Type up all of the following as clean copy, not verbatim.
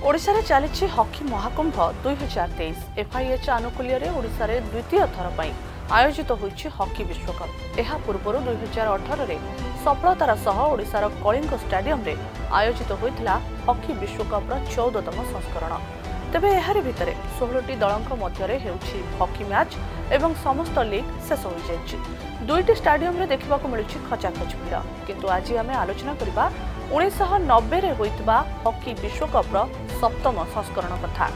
ओडिशा चली हॉकी महाकुंभ 2023 एफआईएच आनुकूल्य ओडिशा द्वितीय थर पर आयोजित होइछि हॉकी विश्वकप। यह पूर्व 2018 में सफलतार सह ओडिशार कलिंग स्टाडियम रे आयोजित होइथिला हॉकी विश्वकप 14तम संस्करण। तेबे एहारि भितरे 16टी दलंक मध्यरे हेउछि हॉकी मैच एवं समस्त लीग शेष हो जाइछि। दुईटी स्टाडियम रे देखिबाकू मिलुछि खचाखच भिड़। किंतु आज आमे आलोचना करिबा 1990 रे होइतबा हॉकी विश्वकप 7तम संस्करण कथा।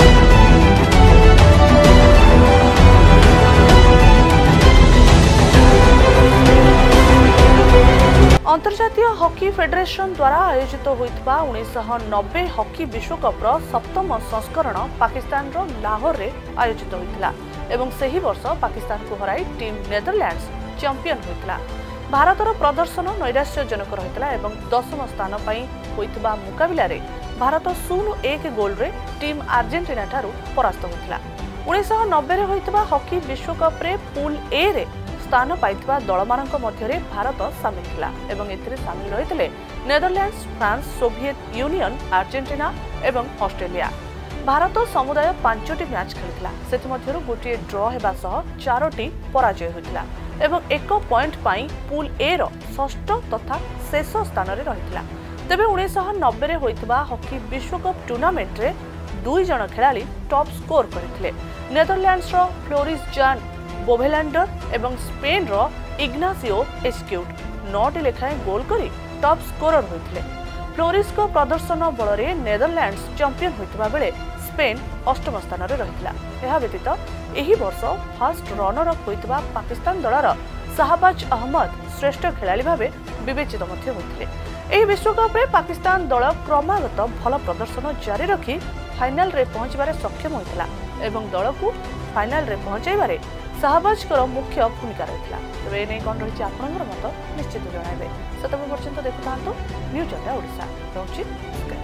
अंतर्जातीय हॉकी फेडरेशन द्वारा आयोजित होइतबा 1990 हॉकी विश्वकप 7तम संस्करण पाकिस्तान रो लाहौर रे आयोजित होइतला एवं सेही वर्ष पाकिस्तान को हराई टीम नेदरलैंड्स चैंपियन होइतला। भारतर प्रदर्शन नैराश्यजनक रहितला एवं 10म स्थान पई होइतबा मुकाबिला रे भारत 0-1 गोल रे टीम अर्जेंटीना ठारू परास्त होइतला। 1990 रे होइतबा हॉकी विश्वकप रे पूल ए रे स्थान पाइथिबा दलमानक मध्यरे भारत सामिल थिला एवं एथिरे सामिल रहितले Netherlands, France, Soviet Union, Argentina एवं ऑस्ट्रेलिया। भारत समुदाय 5टी मैच खेलिथिला, सेति मध्यरु गोटिए ड्रॉ हेबा सह 4टी पराजय होइथिला एवं 1 पॉइंट पाई पूल ए रो षष्ठ तथा शेष स्थान रे रहिथिला। तेबे 1990 रे होइथिबा हॉकी विश्वकप टूर्नामेंट रे 2 जण खेलाड़ी टॉप स्कोर करथिले। नेदरलैंड्स रो फ्लोरिस जान बोभेलैंडर एवं स्पेन रो इग्नासियो एस्क्यूट 9टी लेखाएं गोल करी टॉप स्कोरर होइथिले। फ्लोरिस को प्रदर्शन बल रे नेदरलैंड्स चैंपियन होइतबा बेले स्पेन 8म स्थान रे रहितला। एहा व्यतीत एही वर्ष फर्स्ट रनर अप होइतबा पाकिस्तान दलर शाहबाज अहमद श्रेष्ठ खेलाड़ी भाबे विवेचित मध्य होइथिले। एही विश्वकप रे पाकिस्तान दल क्रमागत भल प्रदर्शन जारी रखी फाइनल रे पहुंचबारे सक्षम होइतला एवं दल को फाइनल रे पहुंचाइबारे शाहबाज को मुख्य भूमिका रही। तेज ए कौन रही आपंकर मत निश्चित जनइबे। से पर्यंत देखुता न्यूज इंडिया ओडिशा।